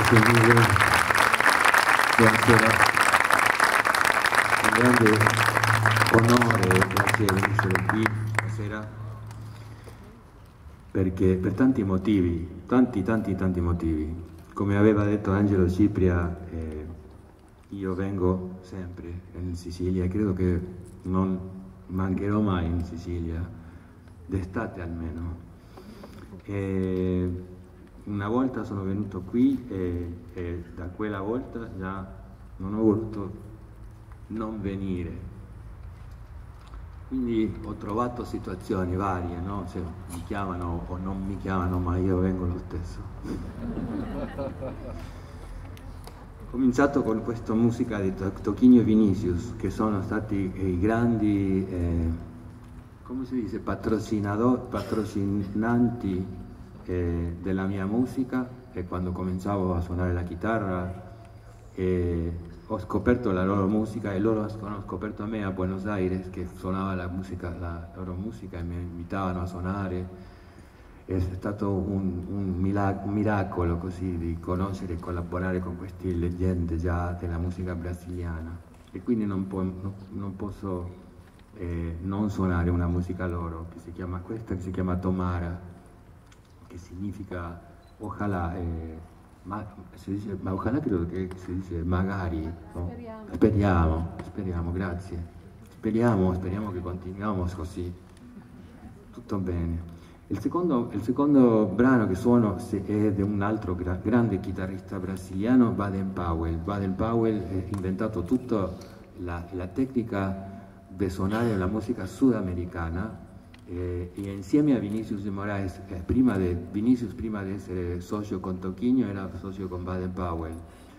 Grazie mille, buonasera, un grande onore e piacere essere qui stasera, perché per tanti motivi, tanti motivi. Come aveva detto Angelo Cipria, io vengo sempre in Sicilia e credo che non mancherò mai in Sicilia, d'estate almeno. Una volta sono venuto qui e da quella volta già non ho voluto non venire. Quindi ho trovato situazioni varie, no? Se mi chiamano o non mi chiamano, ma io vengo lo stesso. Ho cominciato con questa musica di Toquinho e Vinicius, che sono stati i grandi, come si dice, patrocinanti della mia musica, e quando cominciavo a suonare la chitarra ho scoperto la loro musica e loro hanno scoperto me a Buenos Aires, che suonava la loro musica, e mi invitavano a suonare. È stato un miracolo così di conoscere e collaborare con queste leggende già della musica brasiliana, e quindi non posso non suonare una musica loro, che si chiama Tomara, che significa ojalá, ma ojalá credo che si dice magari, no? Speriamo, grazie. Speriamo che continuiamo così, tutto bene. Il secondo brano che suono è di un altro grande chitarrista brasiliano, Baden Powell. Baden Powell ha inventato tutta la tecnica di suonare la musica sudamericana, e insieme a Vinicius de Moraes, Vinicius prima di essere socio con Toquinho era socio con Baden Powell,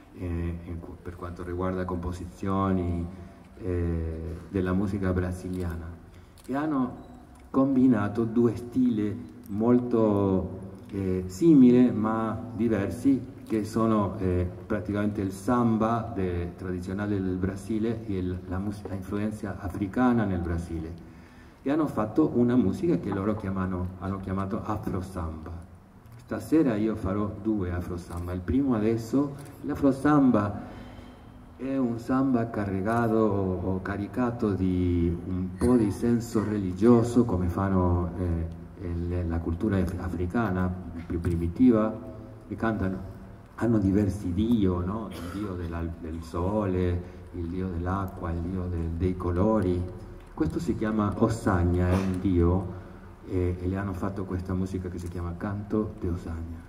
per quanto riguarda composizioni della musica brasiliana, e hanno combinato due stili molto simili ma diversi, che sono praticamente il samba tradizionale del Brasile e la influenza africana nel Brasile, e hanno fatto una musica che loro hanno chiamato Afro Samba. Stasera io farò due Afro Samba. Il primo adesso, l'Afro Samba è un samba carregato o caricato di un po' di senso religioso, come fanno la cultura africana più primitiva, che hanno diversi dio, no? Il dio del sole, il dio dell'acqua, il dio dei colori. Questo si chiama Osagna, è un dio, e le hanno fatto questa musica che si chiama Canto de Osagna.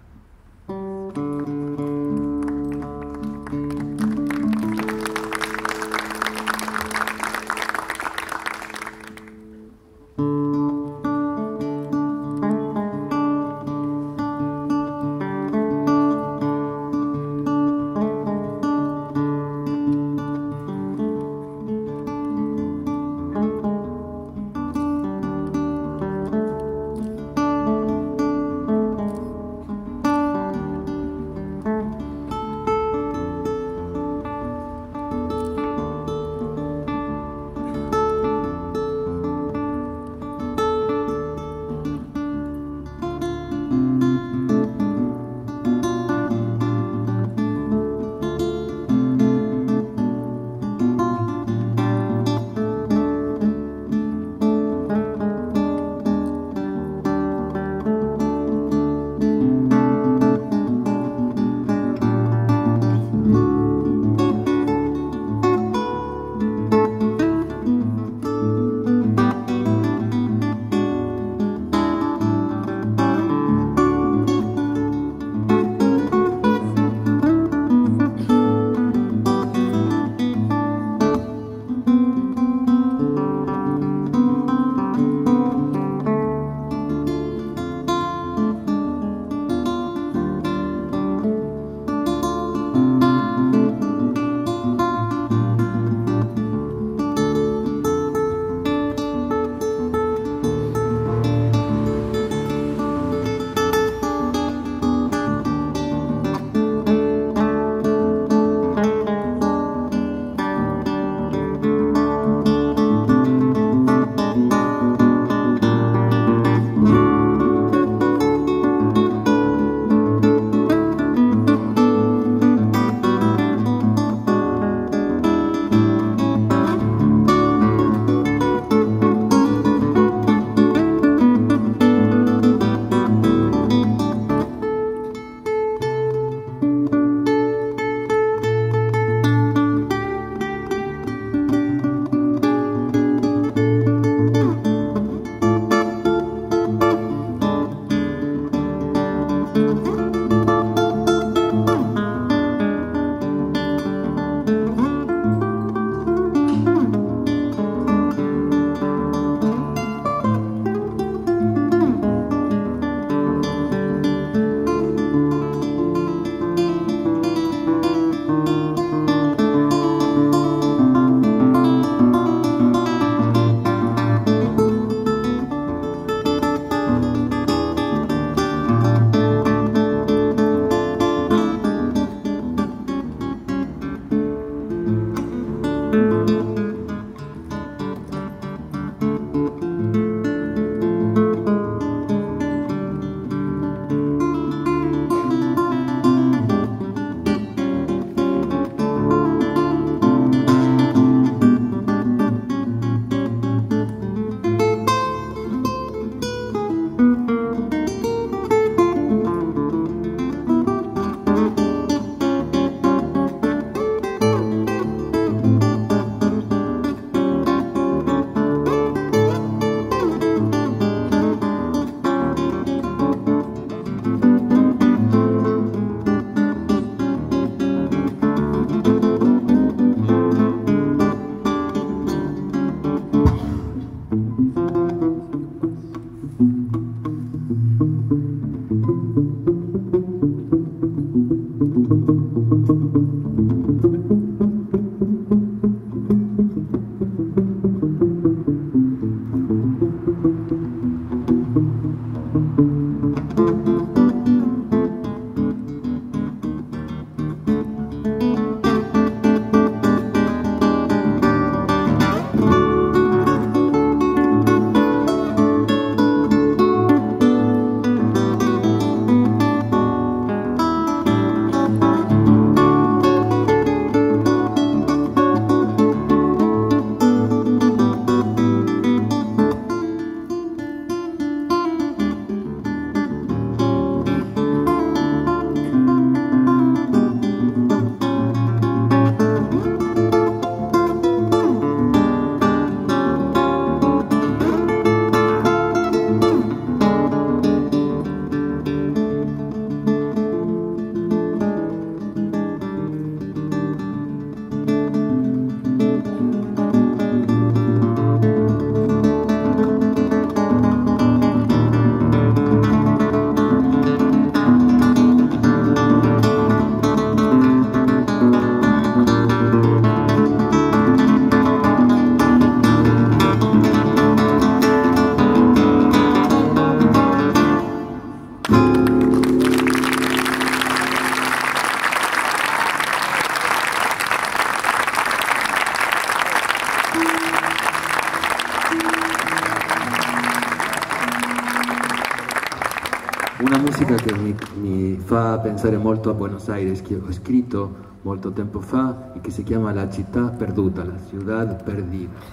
Una musica che mi fa pensare molto a Buenos Aires, che ho scritto molto tempo fa e che si chiama La città perduta, la ciudad perdida.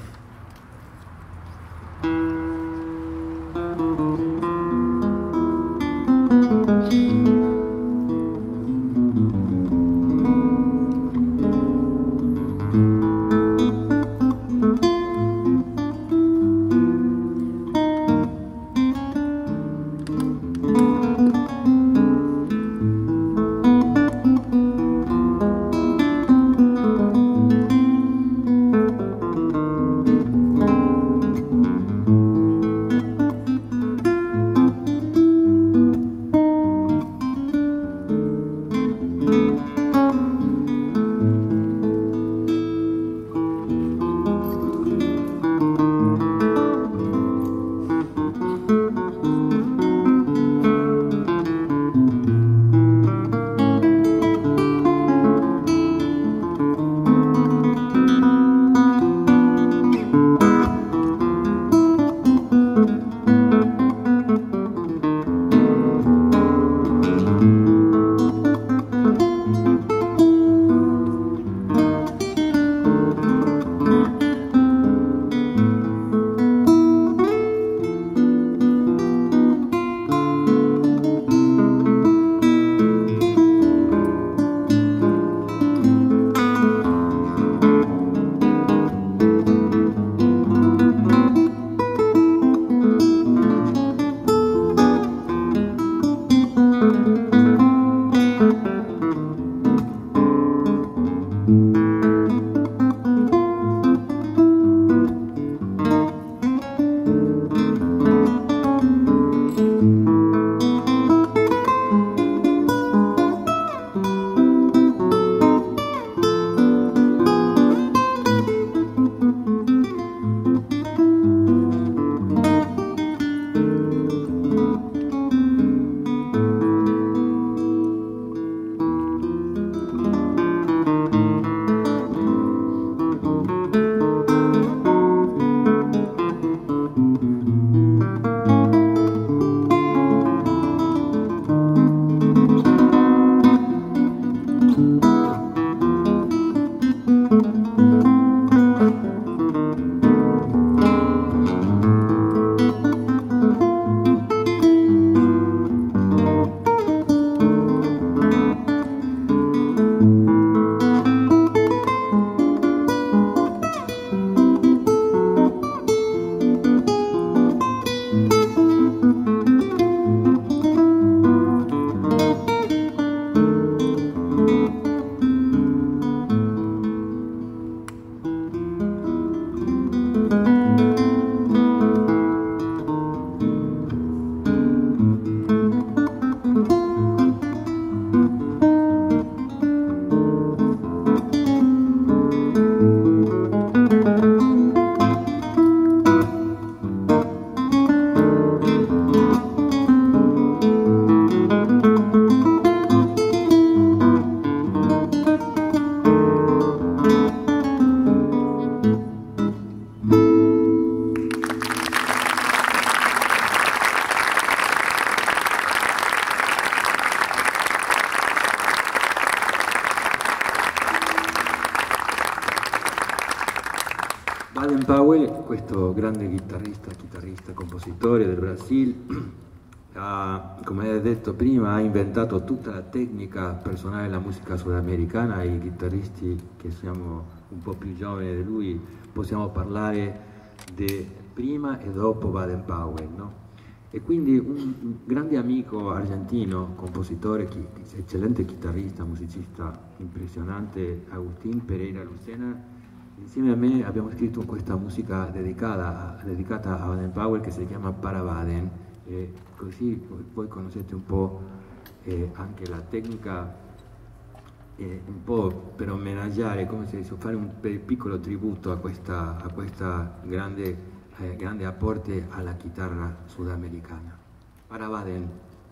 Baden Powell, questo grande chitarrista, compositore del Brasile, come hai detto prima, ha inventato tutta la tecnica per suonare la musica sudamericana. I chitarristi che siamo un po' più giovani di lui possiamo parlare di prima e dopo Baden Powell, no? E quindi un grande amico argentino, compositore, eccellente chitarrista, musicista impressionante, Agustín Pereira Lucena, insieme a me abbiamo scritto questa musica dedicata a Baden Powell che si chiama Para Baden, e così voi conoscete un po' anche la tecnica, un po' per omaggiare, come se fare un piccolo tributo a questa grande apporte alla chitarra sudamericana. Para Baden.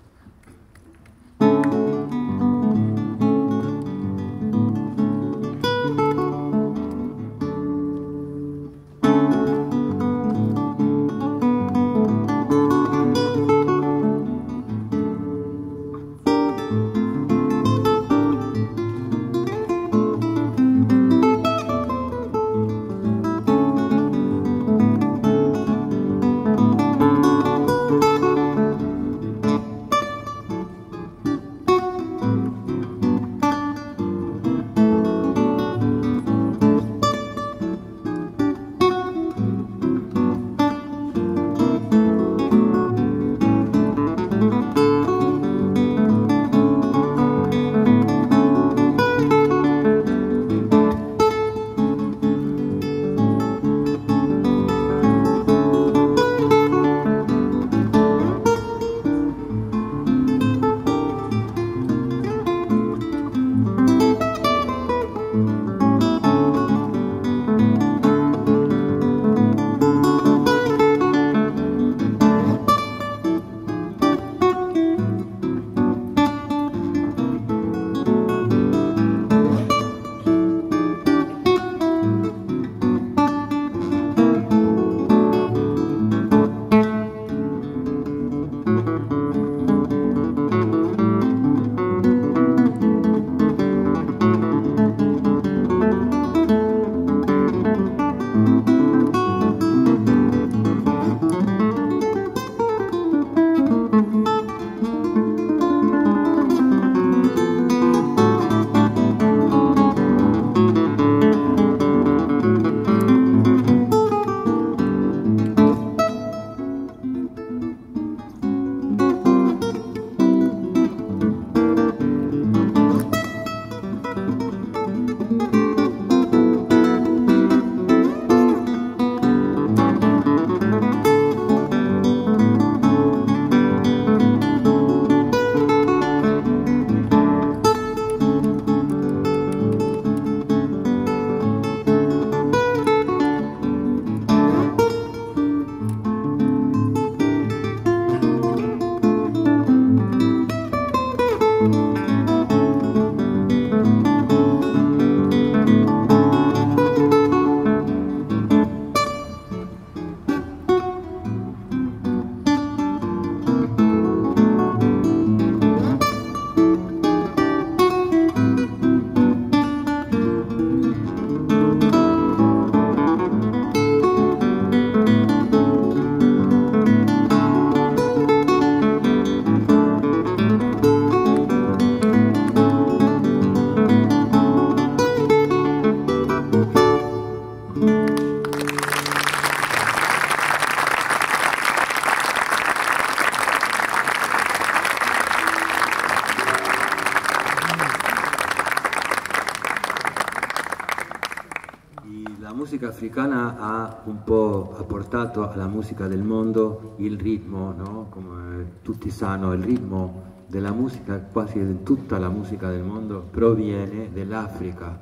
musica africana ha un po' portato alla musica del mondo il ritmo, no? Come tutti sanno, il ritmo della musica, quasi di tutta la musica del mondo, proviene dall'Africa.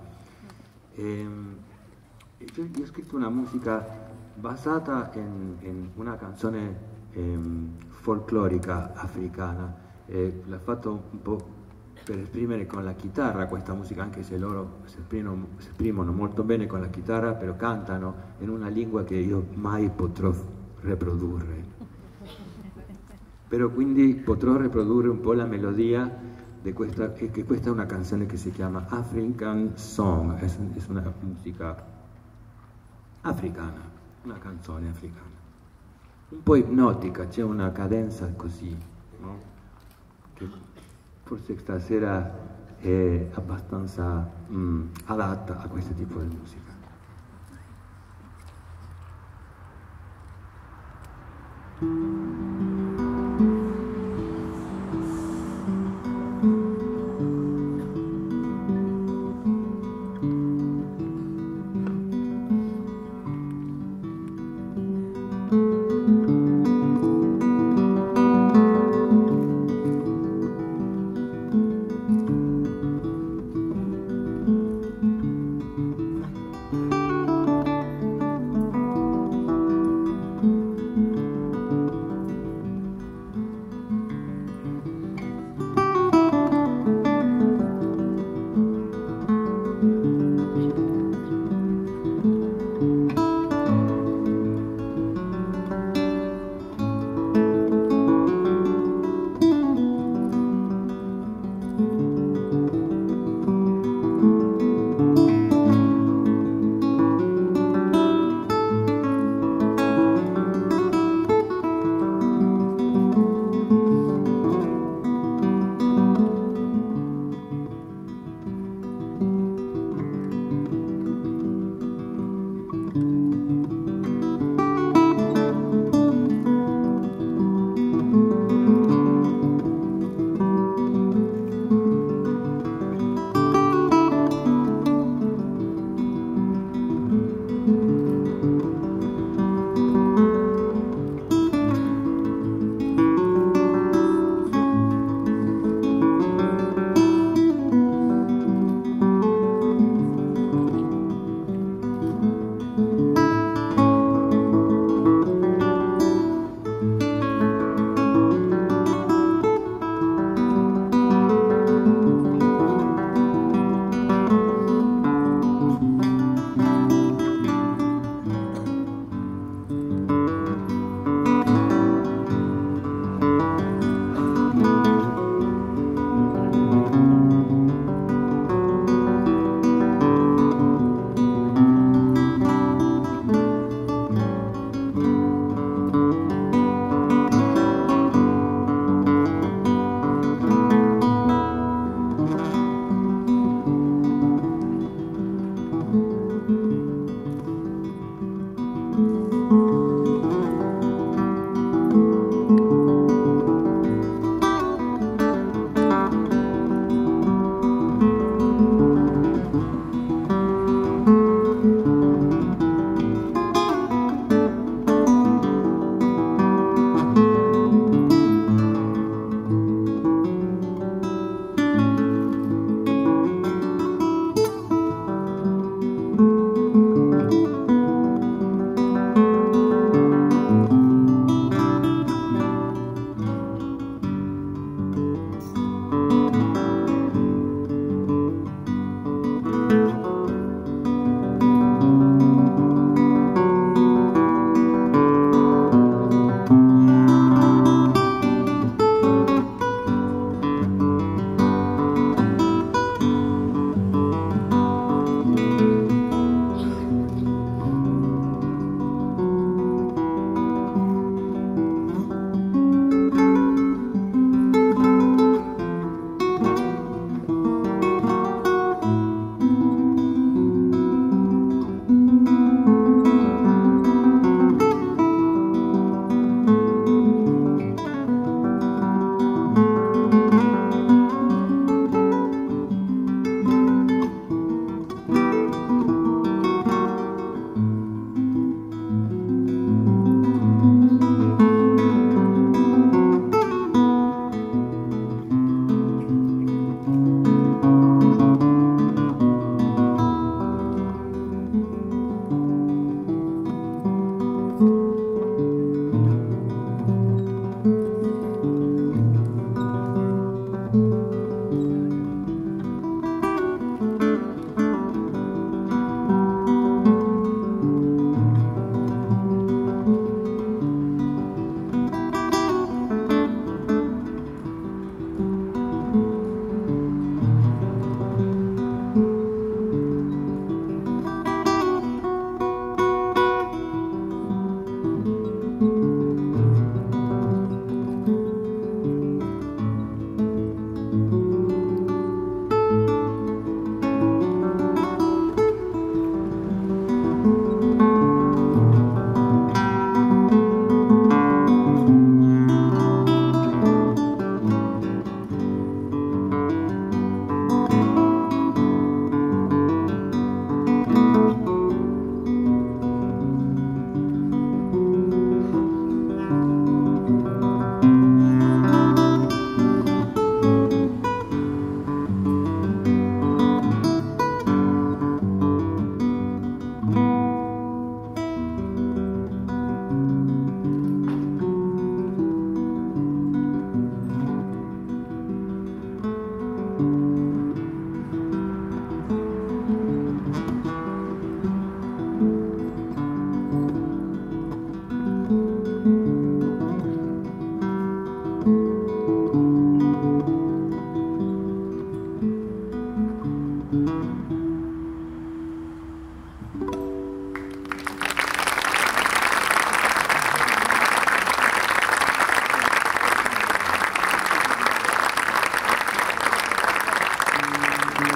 Io ho scritto una musica basata in una canzone folclorica africana, l'ho fatto un po' per esprimere con la chitarra questa musica, anche se loro si esprimono molto bene con la chitarra, però cantano in una lingua che io mai potrò riprodurre. Però quindi potrò riprodurre un po' la melodia di questa, che questa è una canzone che si chiama African Song, è una musica africana. una canzone africana, un po' ipnotica, c'è una cadenza così, no? Che forse stasera è abbastanza adatta a questo tipo di musica.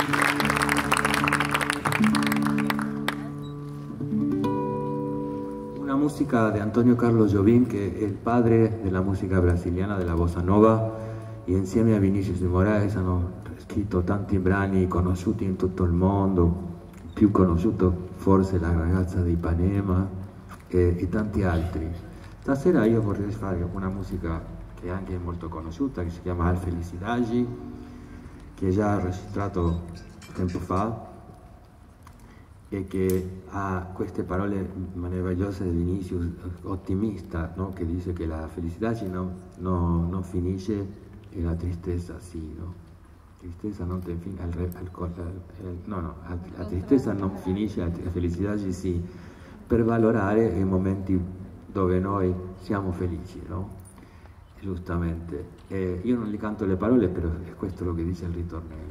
Una música de Antonio Carlos Jobim, che è il padre della musica brasiliana, della bossa nova, e insieme a Vinicius de Moraes hanno scritto tanti brani conosciuti in tutto il mondo, più conosciuto forse La ragazza di Ipanema e tanti altri. Stasera io vorrei fare una musica che anche è molto conosciuta, che si chiama Al Felicidade, che già ho registrato tempo fa e che ha queste parole meravigliose di Vinicius, ottimista, no? Che dice che la felicità non finisce e la tristezza sì, no? Tristezza non la tristezza non finisce, la felicità sì, per valorare i momenti dove noi siamo felici, no? Giustamente. Io non gli canto le parole, però è questo lo che dice il ritornello.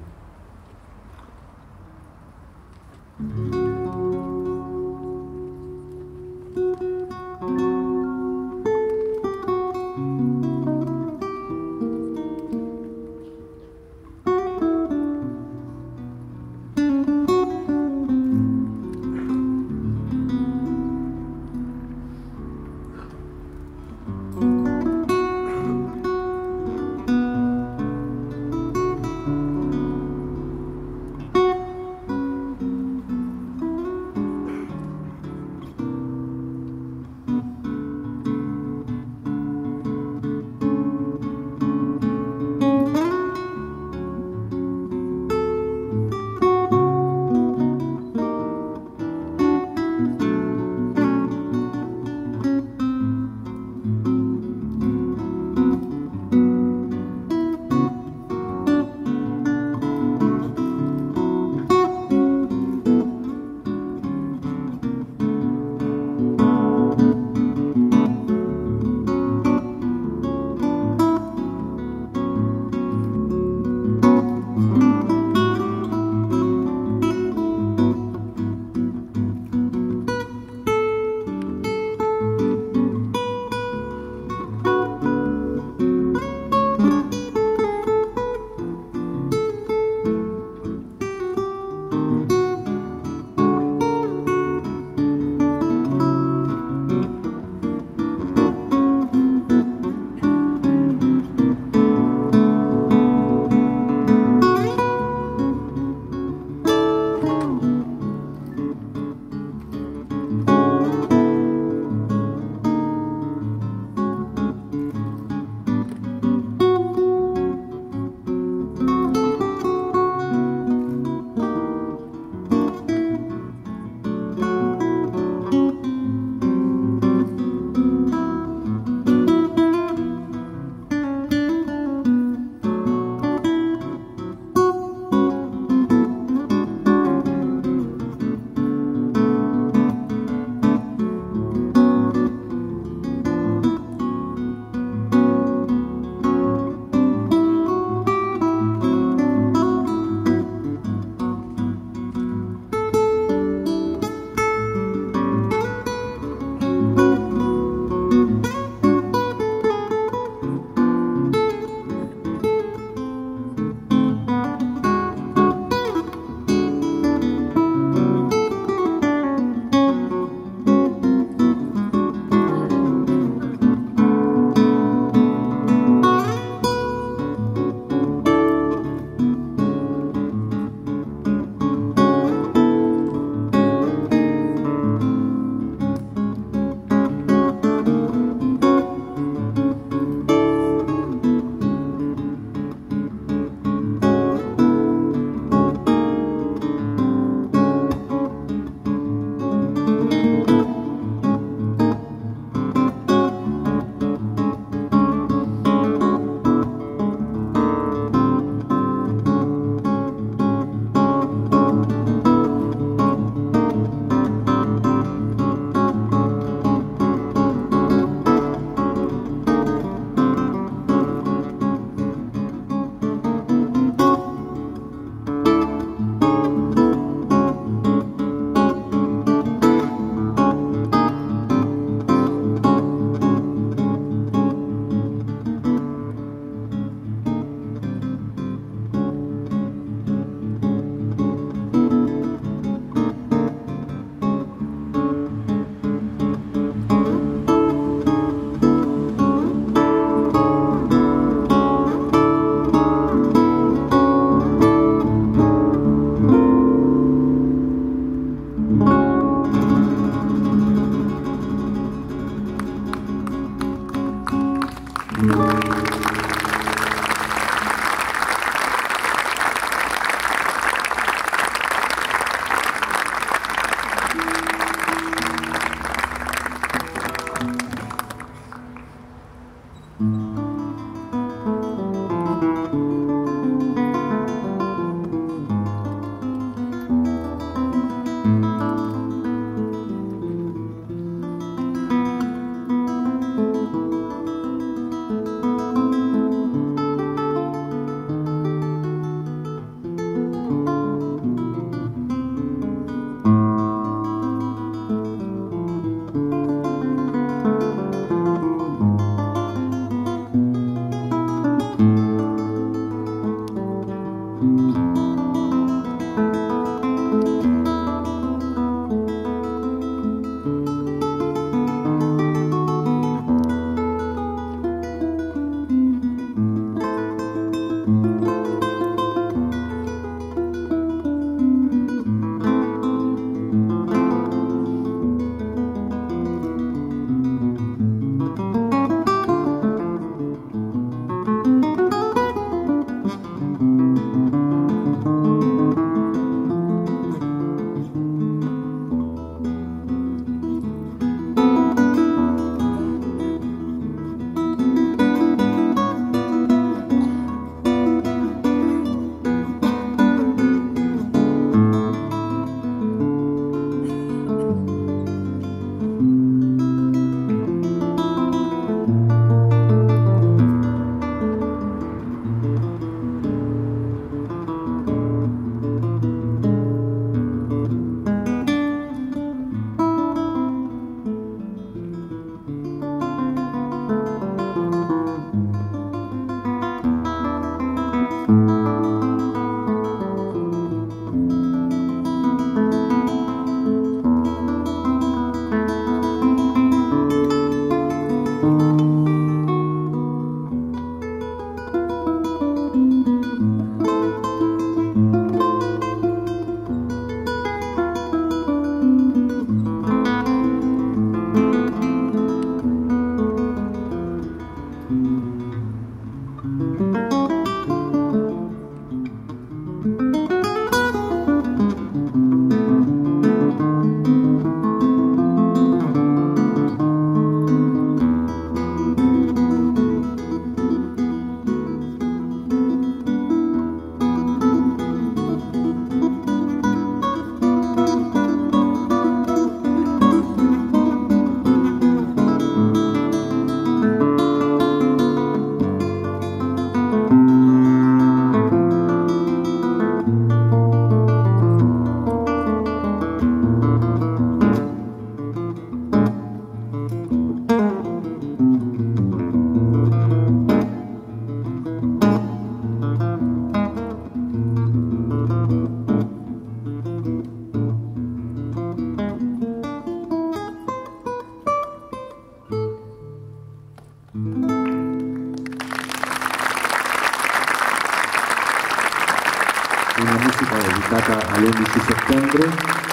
Una música dedicata all'11 settembre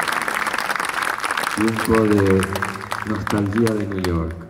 e un po' di nostalgia di New York.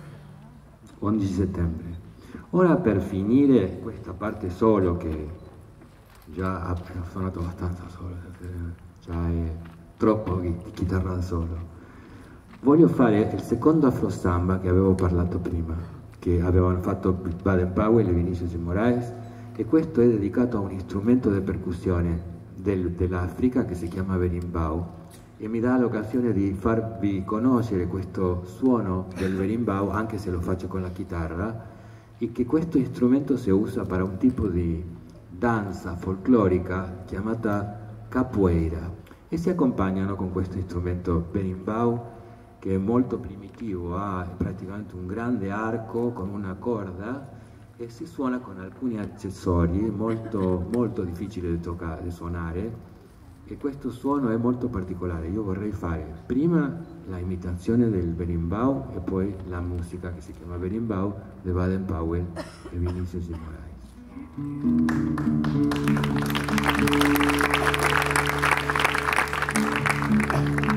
11 settembre. Ora per finire questa parte solo, che già ho suonato abbastanza solo, già è troppo chitarra da solo, voglio fare il secondo Afro Samba che avevo parlato prima, che avevano fatto Baden Powell e Vinicius de Moraes, e questo è dedicato a un strumento di percussione dell'Africa che si chiama berimbau, e mi dà l'occasione di farvi conoscere questo suono del berimbau, anche se lo faccio con la chitarra, e che questo strumento si usa per un tipo di danza folclorica chiamata capoeira, e si accompagnano con questo strumento berimbau, che è molto primitivo, ha praticamente un grande arco con una corda e si suona con alcuni accessori molto difficili da suonare, e questo suono è molto particolare. Io vorrei fare prima la imitazione del berimbau e poi la musica che si chiama berimbau di Baden Powell e Vinicius de Moraes.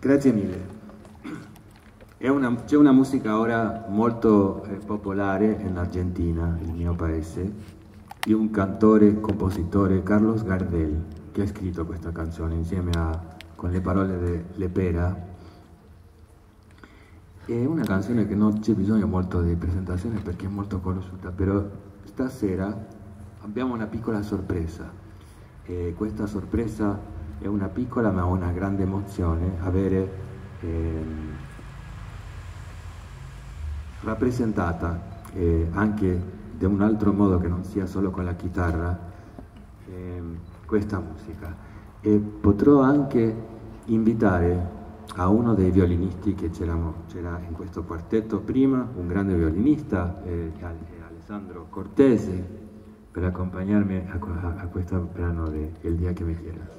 Grazie mille. C'è una musica ora molto popolare in Argentina, il mio paese, di un cantore e compositore, Carlos Gardel, che ha scritto questa canzone insieme con le parole di Lepera. È una canzone che non c'è bisogno molto di presentazione perché è molto conosciuta, però stasera abbiamo una piccola sorpresa. E questa sorpresa è una piccola ma una grande emozione, avere rappresentata anche di un altro modo che non sia solo con la chitarra questa musica. E potrò anche invitare a uno dei violinisti che c'era in questo quartetto prima, un grande violinista, Alessandro Cortese, per accompagnarmi a questo brano di El día que me quieras.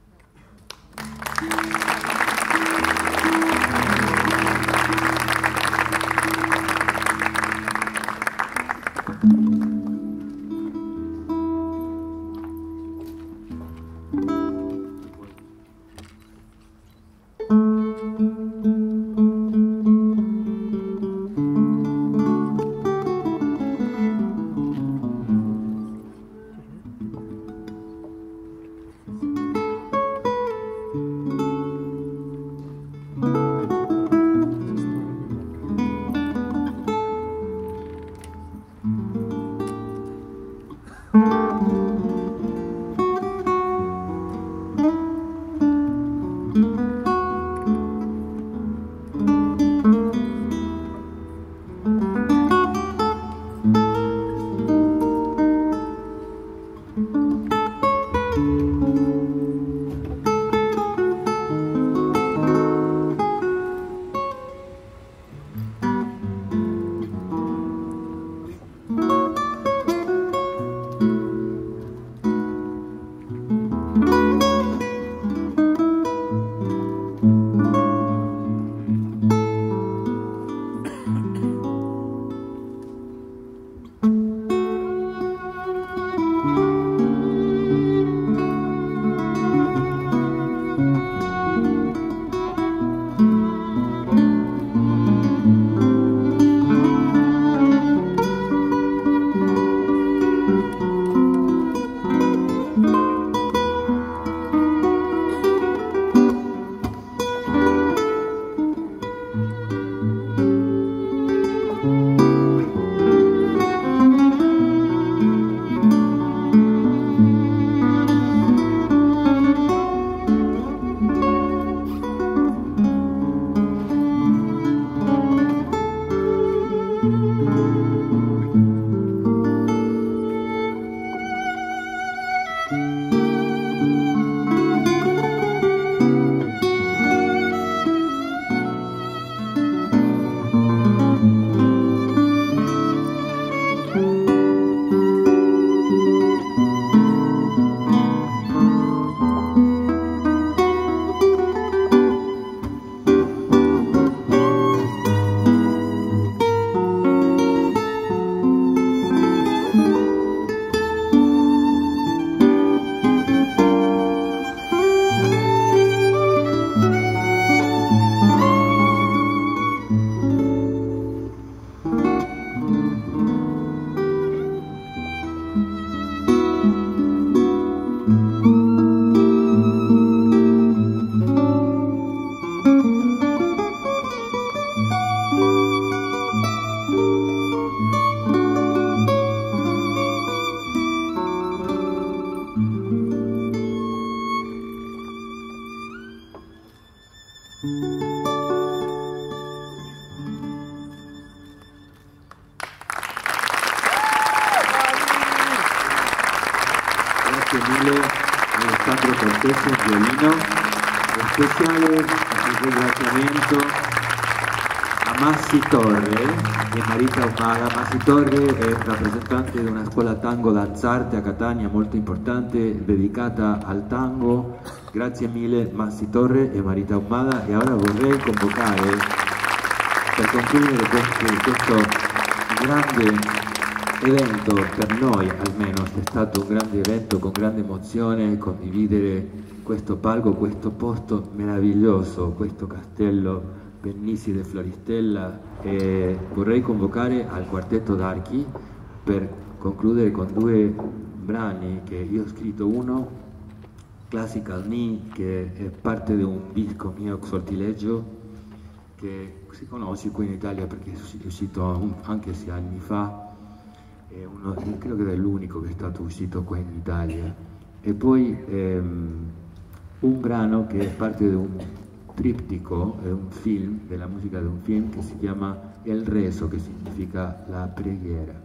Mille Alessandro Cortese, violino, speciale ringraziamento a Massi Torre e Marita Ahumada. Massi Torre è rappresentante di una scuola tango danzarte a Catania molto importante dedicata al tango. Grazie mille Massi Torre e Marita Ahumada. E ora vorrei convocare, per concludere questo grande evento, per noi almeno è stato un grande evento con grande emozione, condividere questo palco, questo posto meraviglioso, questo castello Bennisi de Floristella, e vorrei convocare al quartetto d'archi per concludere con due brani che io ho scritto. Uno, Classical Me, che è parte di un disco mio, Sortileggio, che si conosce qui in Italia perché è uscito anche 6 anni fa, credo che è l'unico che è stato uscito qui in Italia. E poi un brano che è parte di un triptico, è un film, della musica di un film che si chiama El Rezo, che significa la preghiera.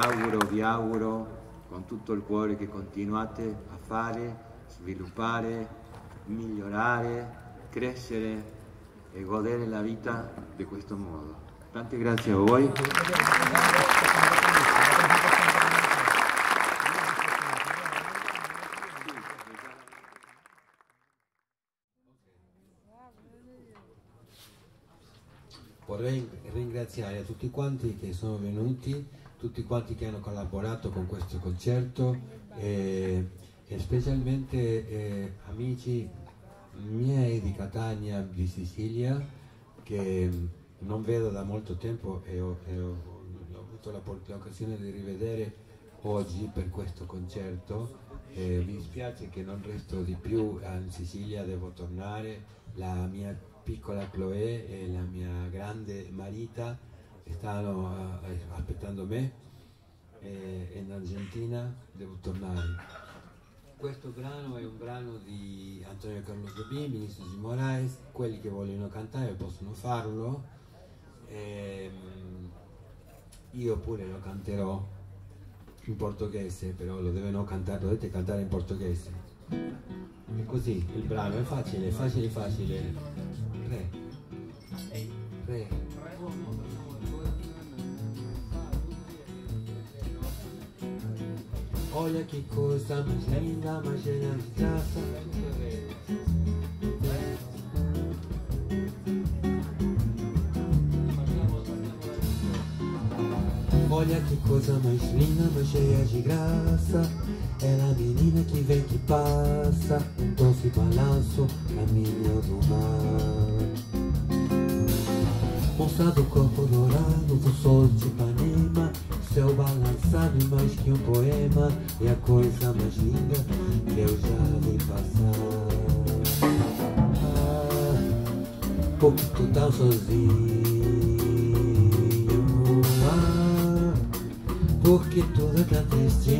vi auguro con tutto il cuore che continuate a fare, sviluppare, migliorare, crescere e godere la vita di questo modo. Tante grazie a voi. Vorrei ringraziare a tutti quanti che sono venuti, tutti quanti che hanno collaborato con questo concerto e specialmente amici miei di Catania, di Sicilia, che non vedo da molto tempo e ho avuto l'occasione di rivedere oggi per questo concerto. Mi dispiace che non resto di più in Sicilia, devo tornare. La mia piccola Chloe e la mia grande Marita stanno aspettando me in Argentina, devo tornare. Questo brano è un brano di Antonio Carlos Jobim, Vinicius de Moraes. Quelli che vogliono cantare possono farlo, io pure lo canterò in portoghese, però lo devono cantare, dovete cantare in portoghese. E così il brano è facile, facile, facile. Re, re. Olha que coisa mais linda, mais cheia de graça. Olha que coisa mais linda, mais cheia de graça. É a menina que vem que passa, um doce balanço, caminho do mar. Moça do corpo dourado, do sol de Ipanema, céu balançado e mais que um poema, é a coisa mais linda que eu já vi passar. Porque tu tão sozinho, porque tudo é tão triste.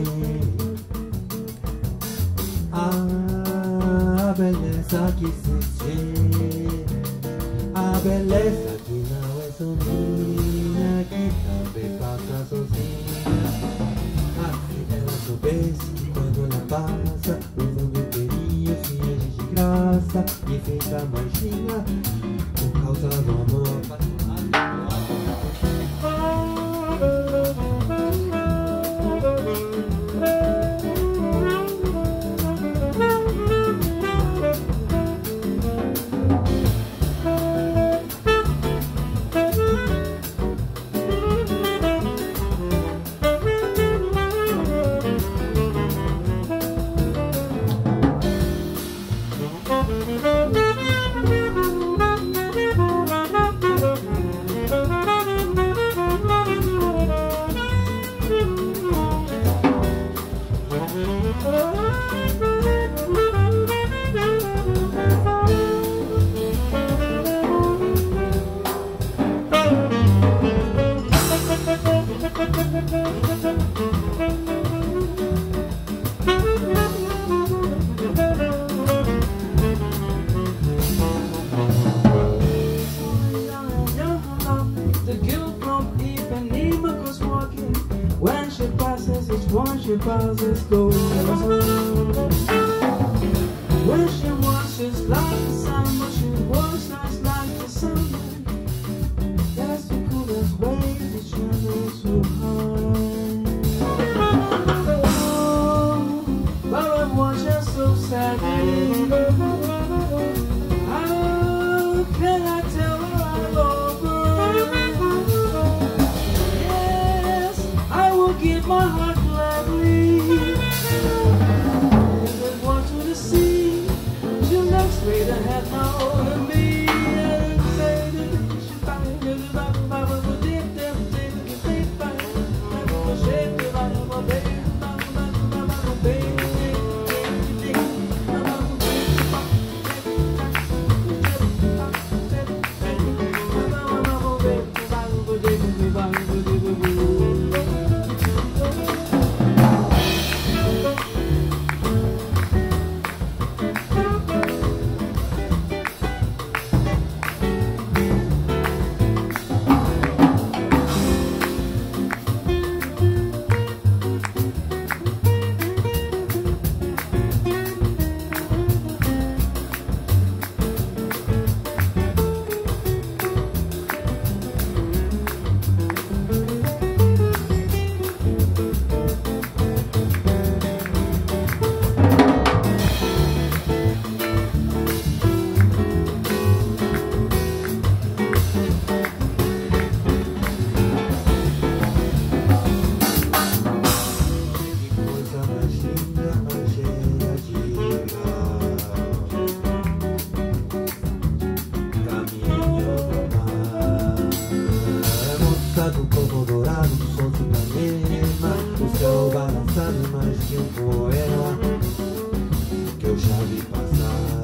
A beleza que existe, a beleza que não é sozinha, que também passa sozinha. Assim ela soubesse que quando ela passa, o mundo inteirinho se enche de graça e fica mais linda por causa do amor. Passes goes when she washes like the sun, but she washes like the sun. That's the coolest way to travel so high. Oh, but I watch her so sadly. How can I tell her I love her? Yes, I will give my heart. Straight ahead now to me. dourado, como dourado, solto da Ipanema. O céu balançando mais que um poema que eu já vi passar.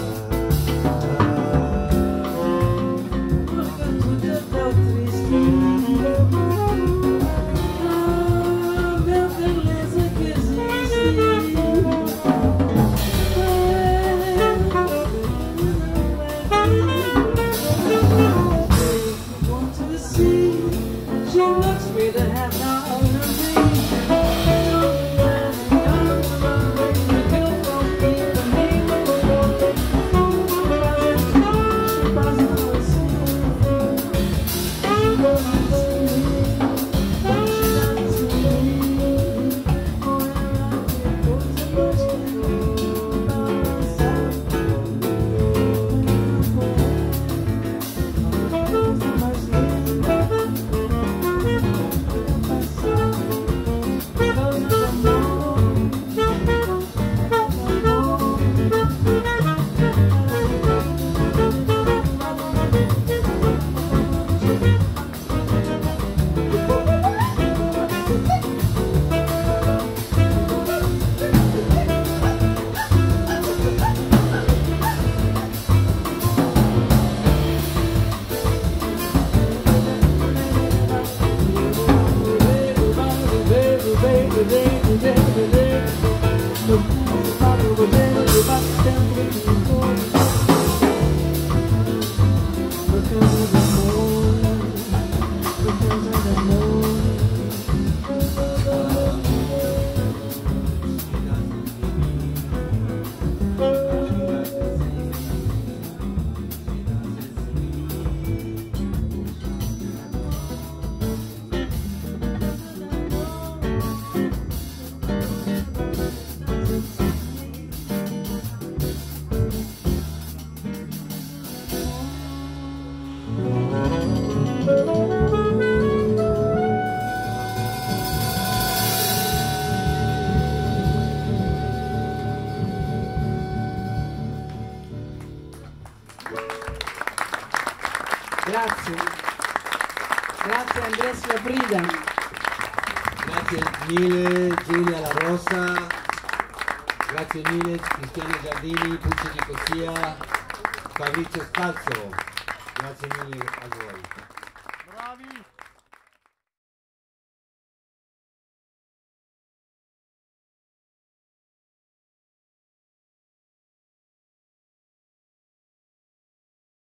Grazie. Grazie Andrés Labrida. Grazie mille Giulia La Rosa, grazie mille Cristiano Giardini, Puccio di Cosia, Fabrizio Scalzo, grazie mille a voi. Bravi!